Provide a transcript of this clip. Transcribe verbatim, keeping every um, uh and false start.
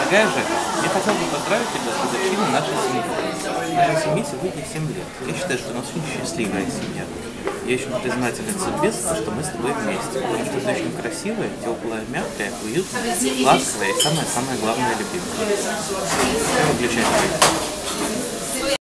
Дорогая Жека, я хотел бы поздравить тебя с годовщиной нашей семьи. Нашей семье сегодня семь лет. Я считаю, что у нас очень счастливая семья. Я очень признателен судьбе за то, что мы с тобой вместе. Потому что ты очень красивая, теплая, мягкая, уютная, ласковая и самое-самое главное любимая. Все выключай.